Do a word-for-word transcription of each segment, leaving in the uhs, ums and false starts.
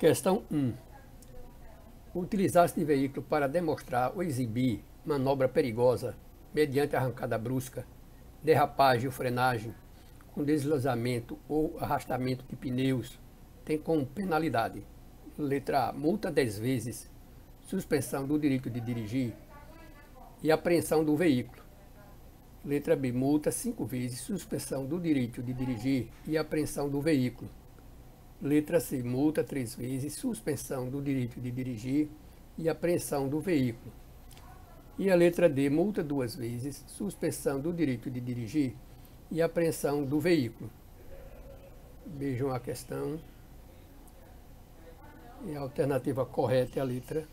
Questão um. Utilizar-se de veículo para demonstrar ou exibir manobra perigosa mediante arrancada brusca, derrapagem ou frenagem, com deslizamento ou arrastamento de pneus, tem como penalidade: letra A, multa dez vezes, suspensão do direito de dirigir e apreensão do veículo. Letra B, multa cinco vezes, suspensão do direito de dirigir e apreensão do veículo. Letra C, multa três vezes, suspensão do direito de dirigir e apreensão do veículo. E a letra D, multa duas vezes, suspensão do direito de dirigir e apreensão do veículo. Vejam a questão. E a alternativa correta é a letra.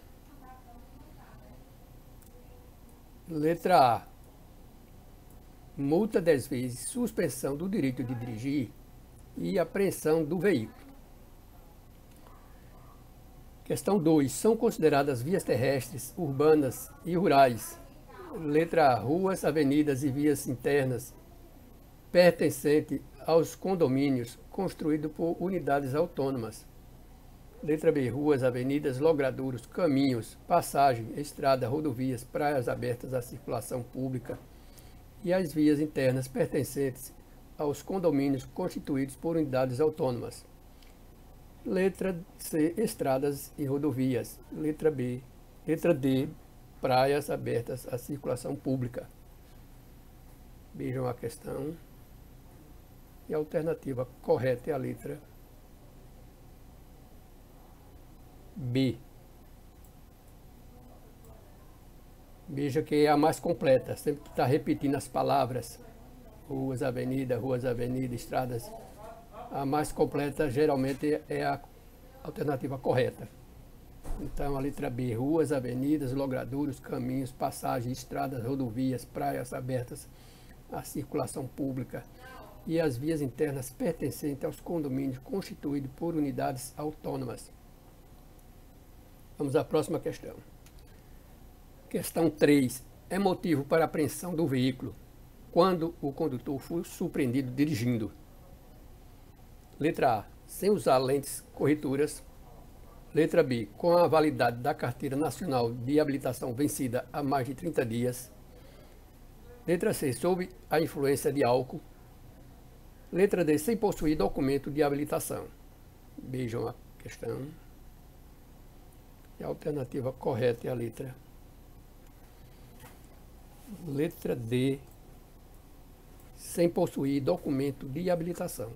Letra A, multa dez vezes, suspensão do direito de dirigir e apreensão do veículo. Questão dois. São consideradas vias terrestres, urbanas e rurais. Letra A, ruas, avenidas e vias internas pertencentes aos condomínios construídos por unidades autônomas. Letra B, ruas, avenidas, logradouros, caminhos, passagem, estrada, rodovias, praias abertas à circulação pública e as vias internas pertencentes aos condomínios constituídos por unidades autônomas. Letra C, estradas e rodovias. Letra B, letra D, praias abertas à circulação pública. Vejam a questão. E a alternativa correta é a letra B. Veja que é a mais completa, sempre está repetindo as palavras. Ruas, avenida, ruas, avenida, estradas. A mais completa geralmente é a alternativa correta. Então a letra B, ruas, avenidas, logradouros, caminhos, passagens, estradas, rodovias, praias abertas à circulação pública e as vias internas pertencentes aos condomínios constituídos por unidades autônomas. Vamos à próxima questão. Questão três. É motivo para apreensão do veículo quando o condutor for surpreendido dirigindo. Letra A, sem usar lentes corretoras. Letra B, com a validade da Carteira Nacional de Habilitação vencida há mais de trinta dias. Letra C, sob a influência de álcool. Letra D, sem possuir documento de habilitação. Vejam a questão. E a alternativa correta é a letra. Letra D, sem possuir documento de habilitação.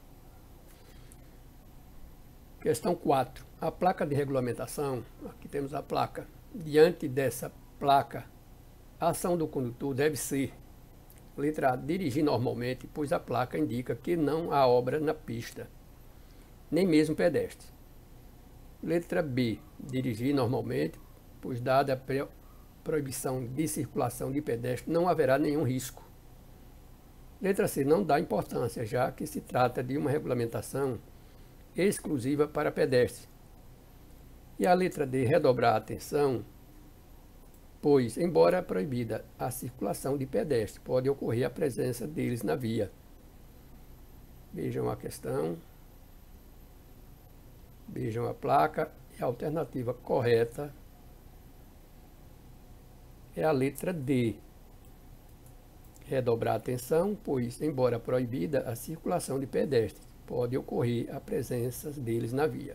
Questão quatro. A placa de regulamentação, aqui temos a placa. Diante dessa placa, a ação do condutor deve ser: letra A, dirigir normalmente, pois a placa indica que não há obra na pista, nem mesmo pedestre. Letra B, dirigir normalmente, pois dada a proibição de circulação de pedestre, não haverá nenhum risco. Letra C, não dá importância, já que se trata de uma regulamentação exclusiva para pedestre. E a letra D, redobrar a atenção, pois, embora proibida a circulação de pedestre, pode ocorrer a presença deles na via. Vejam a questão. Vejam a placa. E a alternativa correta é a letra D. Redobrar a atenção, pois, embora proibida a circulação de pedestres, pode ocorrer a presença deles na via.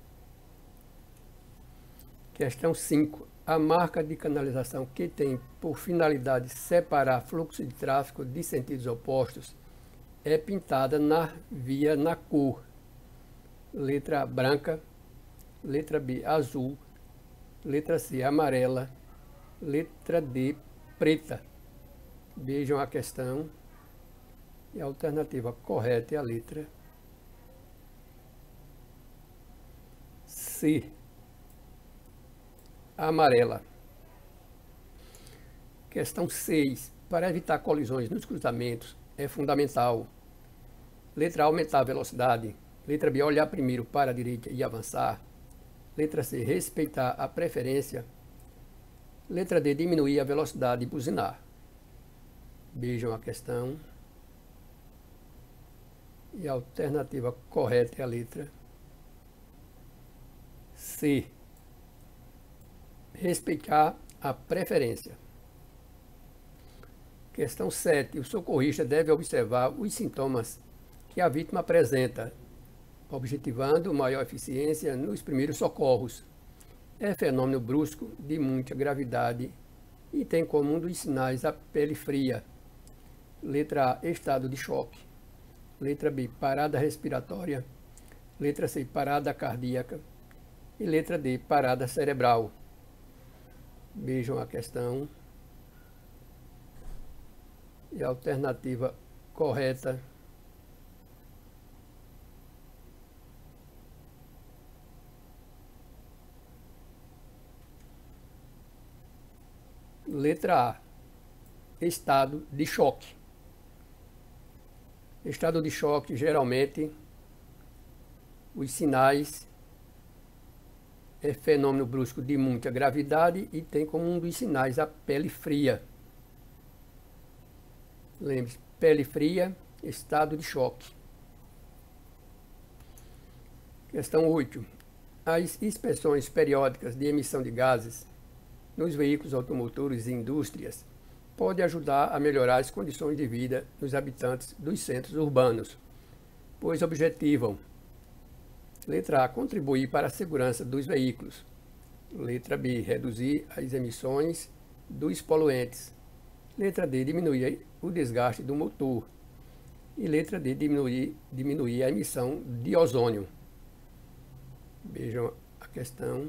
Questão cinco. A marca de canalização que tem por finalidade separar fluxo de tráfego de sentidos opostos é pintada na via na cor. Letra A, branca. Letra B, azul. Letra C, amarela. Letra D, preta. Vejam a questão. E a alternativa correta é a letra C, amarela. Questão seis. Para evitar colisões nos cruzamentos, é fundamental: letra A, aumentar a velocidade. Letra B, olhar primeiro para a direita e avançar. Letra C, respeitar a preferência. Letra D, diminuir a velocidade e buzinar. Vejam a questão. E a alternativa correta é a letra C. Respeitar a preferência. Questão sete. O socorrista deve observar os sintomas que a vítima apresenta, objetivando maior eficiência nos primeiros socorros. É fenômeno brusco de muita gravidade e tem como um dos sinais a pele fria. Letra A, estado de choque. Letra B, parada respiratória. Letra C, parada cardíaca. E letra D, parada cerebral. Vejam a questão. E a alternativa correta letra A, estado de choque. Estado de choque, geralmente, os sinais é fenômeno brusco de muita gravidade e tem como um dos sinais a pele fria. Lembre-se, pele fria, estado de choque. Questão oito. As inspeções periódicas de emissão de gases nos veículos automotores e indústrias pode ajudar a melhorar as condições de vida dos habitantes dos centros urbanos, pois objetivam: letra A, contribuir para a segurança dos veículos. Letra B, reduzir as emissões dos poluentes. Letra D, diminuir o desgaste do motor. E letra D, diminuir, diminuir a emissão de ozônio. Vejam a questão.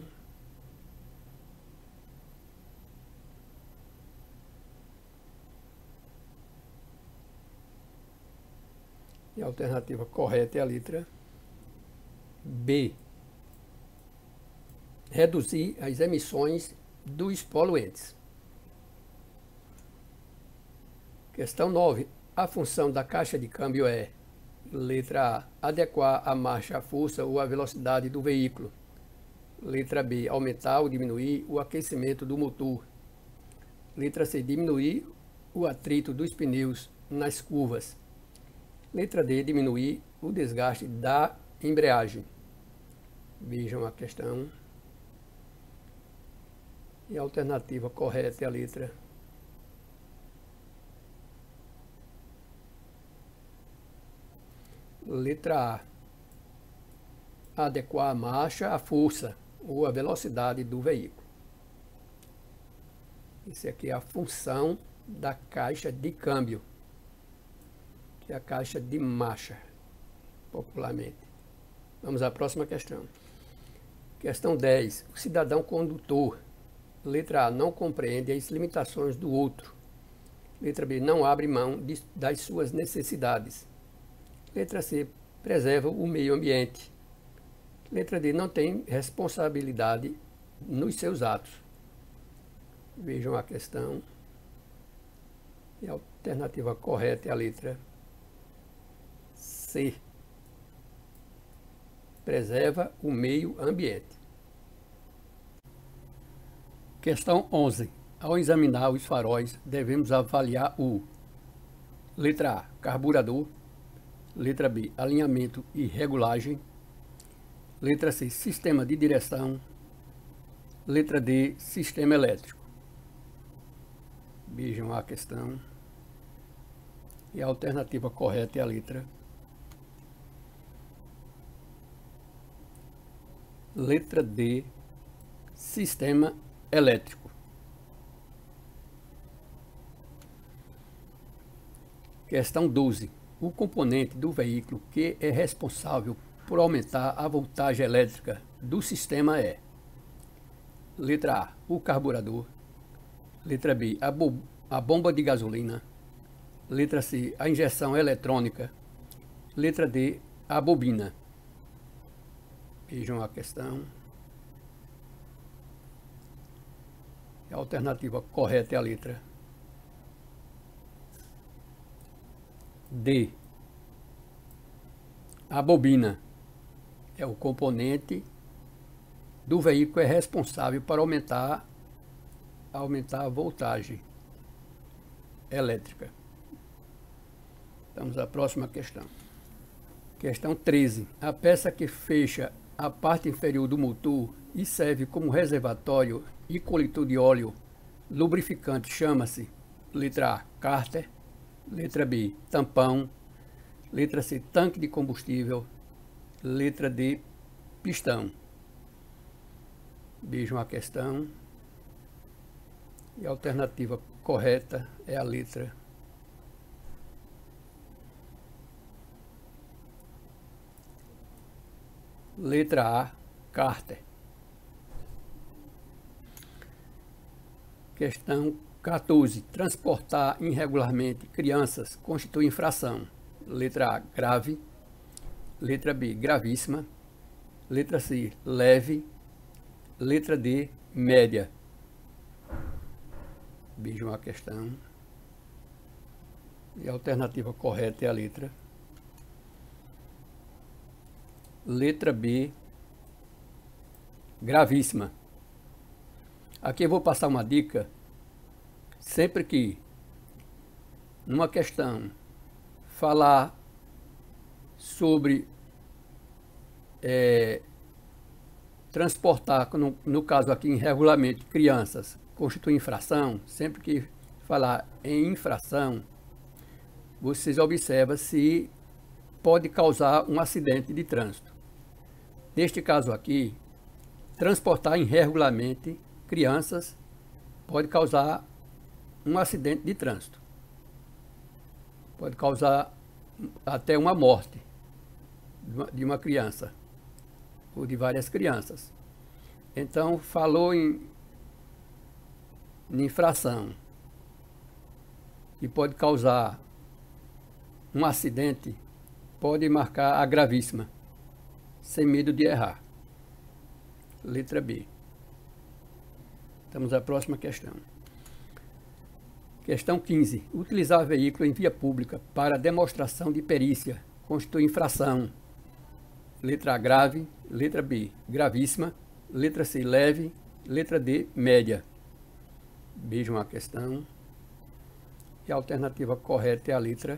E a alternativa correta é a letra B. Reduzir as emissões dos poluentes. Questão nove. A função da caixa de câmbio é: letra A, adequar a marcha à força ou à velocidade do veículo. Letra B, aumentar ou diminuir o aquecimento do motor. Letra C, diminuir o atrito dos pneus nas curvas. Letra D, diminuir o desgaste da embreagem. Vejam a questão. E a alternativa correta é a letra Letra A. Adequar a marcha à força ou à velocidade do veículo. Isso aqui é a função da caixa de câmbio, que é a caixa de marcha, popularmente. Vamos à próxima questão. Questão dez. O cidadão condutor. Letra A, não compreende as limitações do outro. Letra B, não abre mão de, das suas necessidades. Letra C, preserva o meio ambiente. Letra D, não tem responsabilidade nos seus atos. Vejam a questão. E a alternativa correta é a letra C. Preserva o meio ambiente. Questão onze. Ao examinar os faróis, devemos avaliar o: letra A, carburador. Letra B, alinhamento e regulagem. Letra C, sistema de direção. Letra D, sistema elétrico. Vejam a questão. E a alternativa correta é a letra Letra D, sistema elétrico. Questão doze. O componente do veículo que é responsável por aumentar a voltagem elétrica do sistema é: letra A, o carburador. Letra B, a, bo a bomba de gasolina. Letra C, a injeção eletrônica. Letra D, a bobina. Vejam a questão. A alternativa correta é a letra D. A bobina é o componente do veículo que é responsável para aumentar, aumentar a voltagem elétrica. Vamos à próxima questão. Questão treze. A peça que fecha a parte inferior do motor e serve como reservatório e coletor de óleo lubrificante, chama-se letra A, cárter, letra B, tampão, letra C, tanque de combustível, letra D, pistão. Vejam a questão. E a alternativa correta é a letra letra A, cárter. Questão quatorze. Transportar irregularmente crianças constitui infração. Letra A, grave. Letra B, gravíssima. Letra C, leve. Letra D, média. Vejam a questão. E a alternativa correta é a letra Letra B, gravíssima. Aqui eu vou passar uma dica. Sempre que numa questão falar sobre é, transportar, no, no caso aqui irregularmente, crianças, constitui infração, sempre que falar em infração, vocês observam se pode causar um acidente de trânsito. Neste caso aqui, transportar irregularmente crianças pode causar um acidente de trânsito. Pode causar até uma morte de uma criança ou de várias crianças. Então, falou em, em infração que pode causar um acidente, pode marcar a gravíssima, sem medo de errar. Letra B. Estamos à próxima questão. Questão quinze. Utilizar veículo em via pública para demonstração de perícia constitui infração. Letra A, grave. Letra B, gravíssima. Letra C, leve. Letra D, média. Vejam a questão. E a alternativa correta é a letra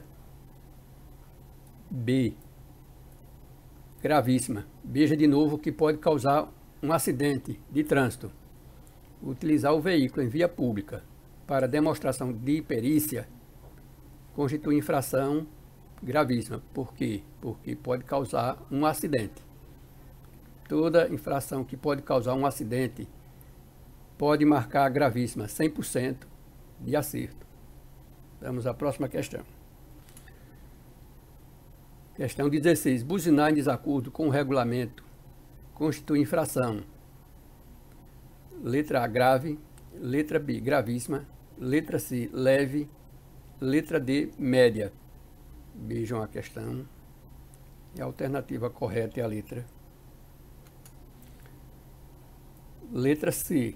B, gravíssima. Veja de novo que pode causar um acidente de trânsito. Utilizar o veículo em via pública para demonstração de perícia constitui infração gravíssima. Por quê? Porque pode causar um acidente. Toda infração que pode causar um acidente pode marcar gravíssima, cem por cento de acerto. Vamos à próxima questão. Questão dezesseis. Buzinar em desacordo com o regulamento constitui infração. Letra A, grave. Letra B, gravíssima. Letra C, leve. Letra D, média. Vejam a questão. E a alternativa correta é a letra Letra C,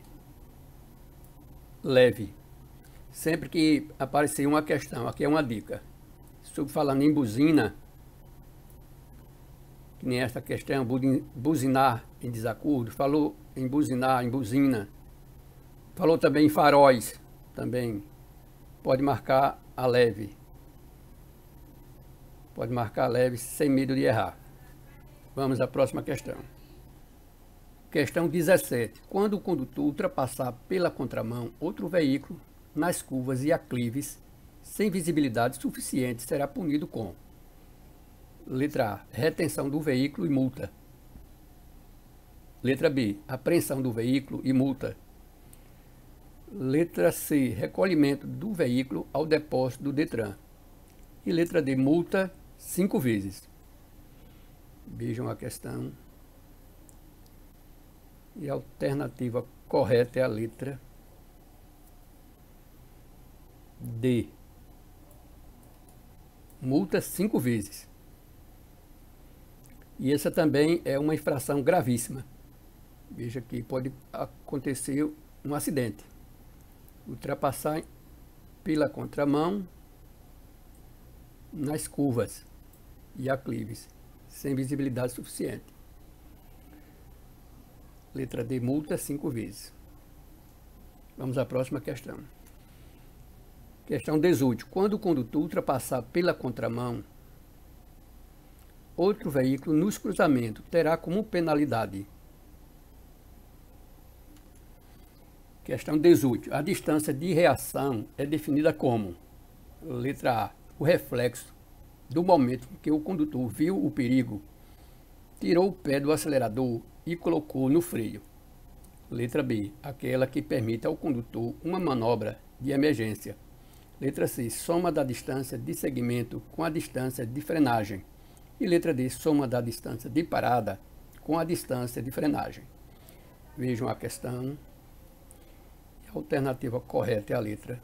leve. Sempre que aparecer uma questão, aqui é uma dica, sobre falando em buzina, que nem esta questão, buzinar em desacordo, falou em buzinar, em buzina, falou também em faróis, também pode marcar a leve, pode marcar a leve sem medo de errar. Vamos à próxima questão. Questão dezessete. Quando o condutor ultrapassar pela contramão outro veículo nas curvas e aclives sem visibilidade suficiente, será punido com: letra A, retenção do veículo e multa. Letra B, apreensão do veículo e multa. Letra C, recolhimento do veículo ao depósito do Detran. E letra D, multa cinco vezes. Vejam a questão. E a alternativa correta é a letra D. Multa cinco vezes. E essa também é uma infração gravíssima. Veja que pode acontecer um acidente. Ultrapassar pela contramão nas curvas e aclives, sem visibilidade suficiente. Letra D, multa cinco vezes. Vamos à próxima questão. Questão dezoito. Quando o condutor ultrapassar pela contramão outro veículo nos cruzamentos terá como penalidade. Questão dezoito. A distância de reação é definida como: letra A, o reflexo do momento em que o condutor viu o perigo, tirou o pé do acelerador e colocou no freio. Letra B, aquela que permite ao condutor uma manobra de emergência. Letra C, soma da distância de segmento com a distância de frenagem. E letra D, soma da distância de parada com a distância de frenagem. Vejam a questão. A alternativa correta é a letra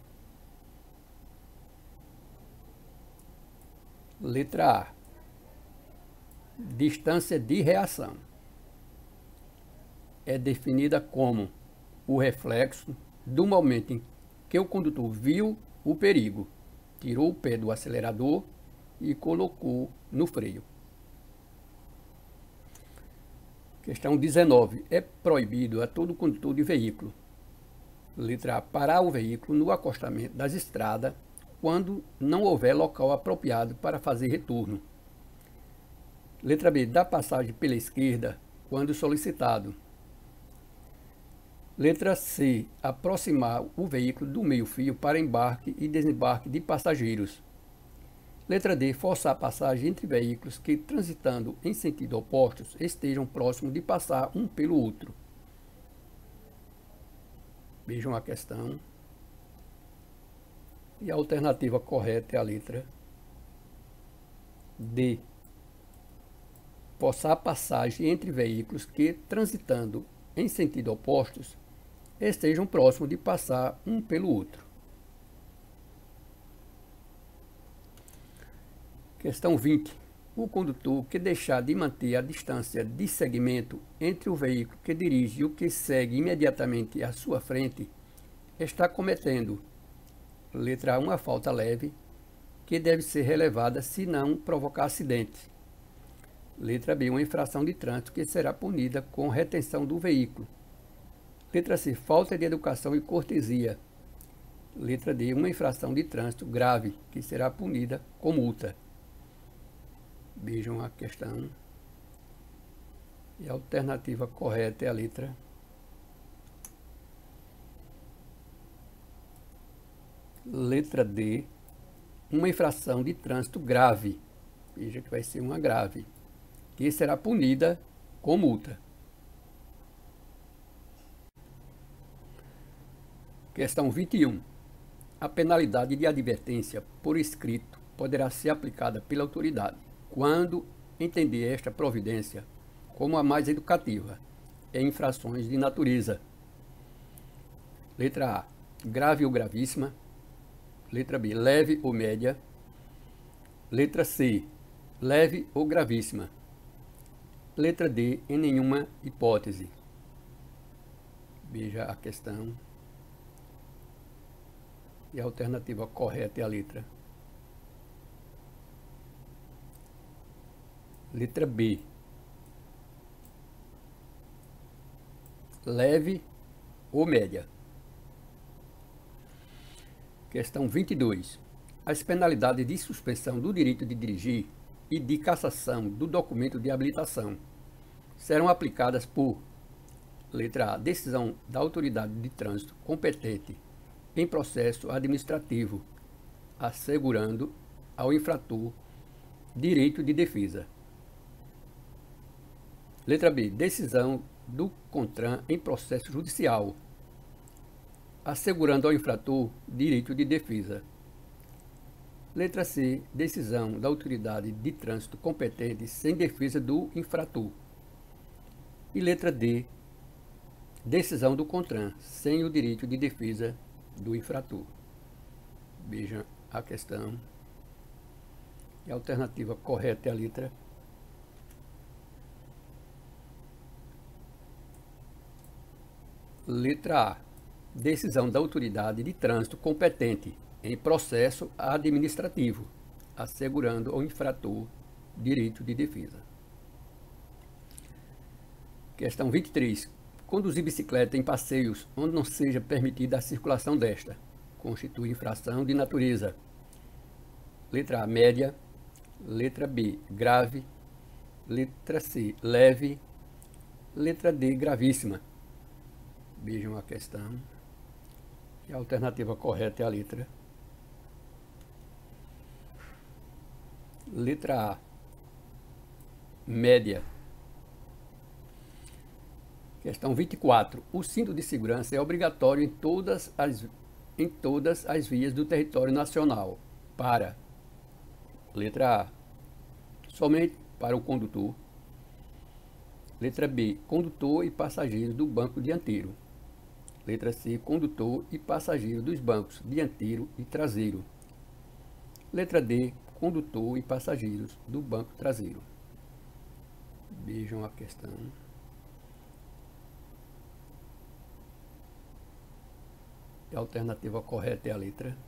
Letra A. Distância de reação é definida como o reflexo do momento em que o condutor viu o perigo, tirou o pé do acelerador e colocou no freio. Questão dezenove. É proibido a todo condutor de veículo, letra A, parar o veículo no acostamento das estradas quando não houver local apropriado para fazer retorno. Letra B, dar passagem pela esquerda quando solicitado. Letra C, aproximar o veículo do meio-fio para embarque e desembarque de passageiros. Letra D, forçar a passagem entre veículos que, transitando em sentido opostos, estejam próximos de passar um pelo outro. Vejam a questão. E a alternativa correta é a letra D. Forçar a passagem entre veículos que, transitando em sentido opostos, estejam próximos de passar um pelo outro. Questão vinte. O condutor que deixar de manter a distância de segmento entre o veículo que dirige e o que segue imediatamente à sua frente está cometendo, letra A, uma falta leve que deve ser relevada se não provocar acidente. Letra B, uma infração de trânsito que será punida com retenção do veículo. Letra C, falta de educação e cortesia. Letra D, uma infração de trânsito grave que será punida com multa. Vejam a questão. E a alternativa correta é a letra Letra D, uma infração de trânsito grave. Veja que vai ser uma grave, que será punida com multa. Questão vinte e um. A penalidade de advertência por escrito poderá ser aplicada pela autoridade quando entender esta providência como a mais educativa em infrações de natureza. Letra A, grave ou gravíssima. Letra B, leve ou média. Letra C, leve ou gravíssima. Letra D, em nenhuma hipótese. Veja a questão. E a alternativa correta é a letra Letra B, leve ou média. Questão vinte e dois. As penalidades de suspensão do direito de dirigir e de cassação do documento de habilitação serão aplicadas por: letra A, decisão da autoridade de trânsito competente em processo administrativo, assegurando ao infrator direito de defesa. Letra B, decisão do CONTRAN em processo judicial, assegurando ao infrator direito de defesa. Letra C, decisão da autoridade de trânsito competente sem defesa do infrator. E letra D, decisão do CONTRAN sem o direito de defesa do infrator. Veja a questão. E a alternativa correta é a letra Letra A, decisão da autoridade de trânsito competente em processo administrativo, assegurando ao infrator direito de defesa. Questão vinte e três. Conduzir bicicleta em passeios onde não seja permitida a circulação desta constitui infração de natureza: letra A, média. Letra B, grave. Letra C, leve. Letra D, gravíssima. Vejam a questão. E a alternativa correta é a letra. Letra A, média. Questão vinte e quatro. O cinto de segurança é obrigatório em todas as, em todas as vias do território nacional. Para. Letra A, somente para o condutor. Letra B, condutor e passageiros do banco dianteiro. Letra C, condutor e passageiro dos bancos dianteiro e traseiro. Letra D, condutor e passageiros do banco traseiro. Vejam a questão. A alternativa correta é a letra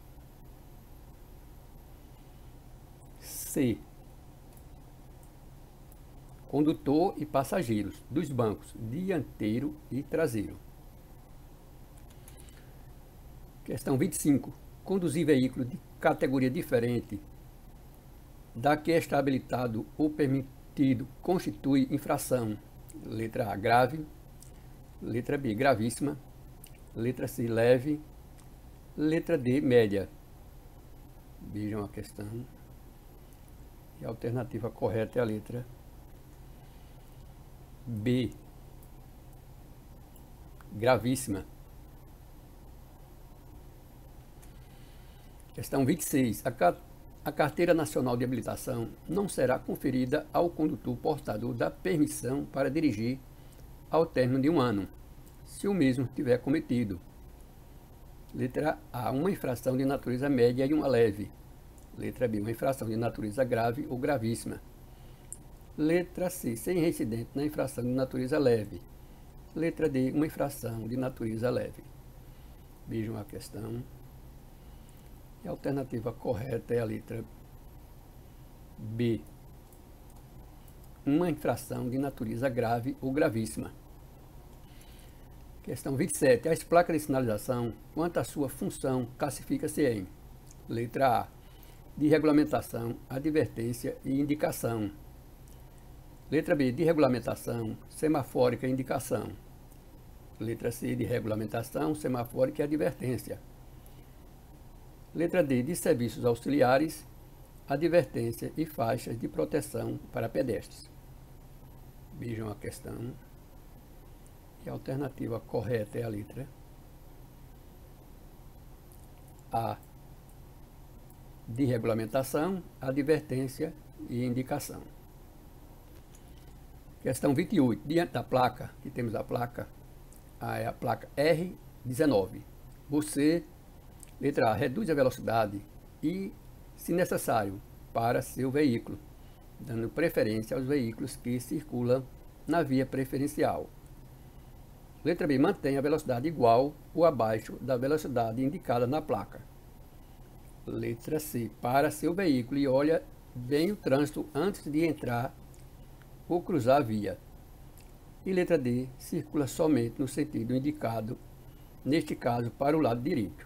C. Condutor e passageiros dos bancos dianteiro e traseiro. Questão vinte e cinco. Conduzir veículo de categoria diferente da que está habilitado ou permitido constitui infração. Letra A, grave. Letra B, gravíssima. Letra C, leve. Letra D, média. Vejam a questão. E a alternativa correta é a letra B, gravíssima. Questão vinte e seis. A, ca a Carteira Nacional de Habilitação não será conferida ao condutor portador da permissão para dirigir ao término de um ano, se o mesmo tiver cometido. Letra A, uma infração de natureza média e uma leve. Letra B, uma infração de natureza grave ou gravíssima. Letra C, sem reincidente na infração de natureza leve. Letra D, uma infração de natureza leve. Vejam a questão. E a alternativa correta é a letra B, uma infração de natureza grave ou gravíssima. Questão vinte e sete. As placas de sinalização, quanto à sua função, classifica-se em: letra A, de regulamentação, advertência e indicação. Letra B, de regulamentação, semafórica e indicação. Letra C, de regulamentação, semafórica e advertência. Letra D, de serviços auxiliares, advertência e faixas de proteção para pedestres. Vejam a questão. E a alternativa correta é a letra A, de regulamentação, advertência e indicação. Questão vinte e oito. Diante da placa, que temos a placa, a, é a placa R dezenove. Você, letra A, reduz a velocidade e, se necessário, para seu veículo, dando preferência aos veículos que circulam na via preferencial. Letra B, mantém a velocidade igual ou abaixo da velocidade indicada na placa. Letra C, para seu veículo e olha bem o trânsito antes de entrar ou cruzar a via. E letra D, circula somente no sentido indicado, neste caso para o lado direito.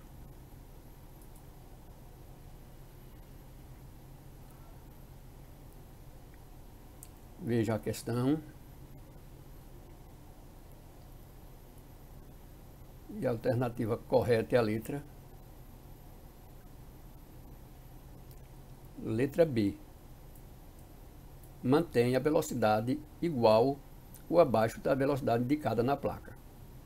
Veja a questão. E a alternativa correta é a letra Letra B. Mantém a velocidade igual ou abaixo da velocidade indicada na placa.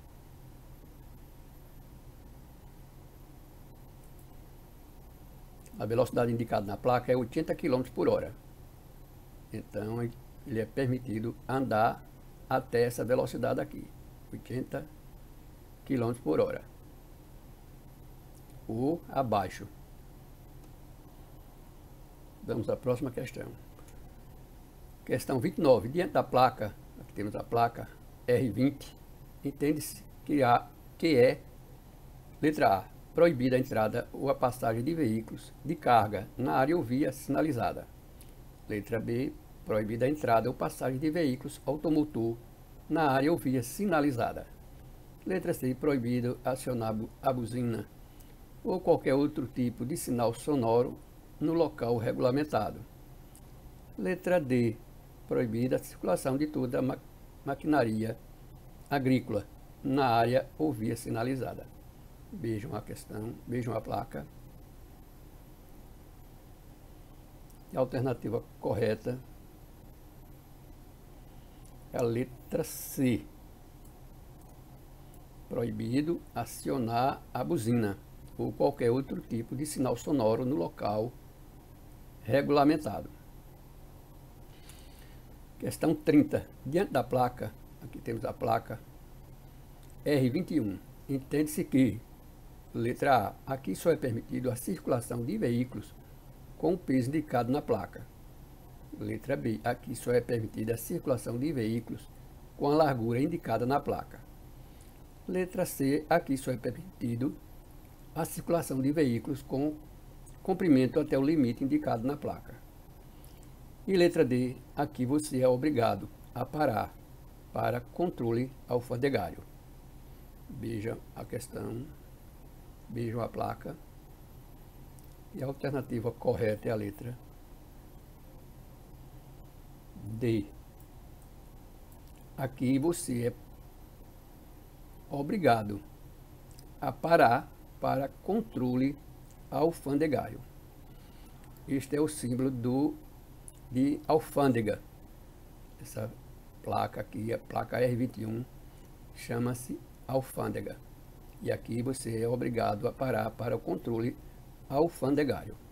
A velocidade indicada na placa é oitenta quilômetros por hora. Então, ele é permitido andar até essa velocidade aqui, oitenta quilômetros por hora, ou abaixo. Vamos à próxima questão. Questão vinte e nove. Diante da placa, aqui temos a placa R vinte, entende-se que, há, que é, letra A, proibida a entrada ou a passagem de veículos de carga na área ou via sinalizada. Letra B, proibida a entrada ou passagem de veículos automotor na área ou via sinalizada. Letra C, proibido acionar a buzina ou qualquer outro tipo de sinal sonoro no local regulamentado. Letra D, proibida a circulação de toda a ma maquinaria agrícola na área ou via sinalizada. Vejam a questão, vejam a placa. A alternativa correta é a letra C. Proibido acionar a buzina ou qualquer outro tipo de sinal sonoro no local regulamentado. Questão trinta. Diante da placa, aqui temos a placa R vinte e um. Entende-se que, letra A, aqui só é permitido a circulação de veículos com o peso indicado na placa. Letra B, aqui só é permitida a circulação de veículos com a largura indicada na placa. Letra C, aqui só é permitido a circulação de veículos com comprimento até o limite indicado na placa. E letra D, aqui você é obrigado a parar para controle alfandegário. Veja a questão, vejam a placa. E a alternativa correta é a letra D. Aqui você é obrigado a parar para controle alfandegário. Este é o símbolo do, de alfândega. Essa placa aqui, a placa R vinte e um, chama-se alfândega. E aqui você é obrigado a parar para o controle alfandegário.